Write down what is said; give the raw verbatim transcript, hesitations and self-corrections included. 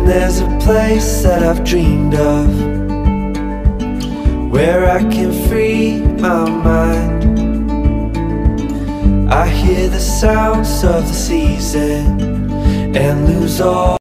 there's a place that I've dreamed of, where I can free my mind. I hear the sounds of the season and lose all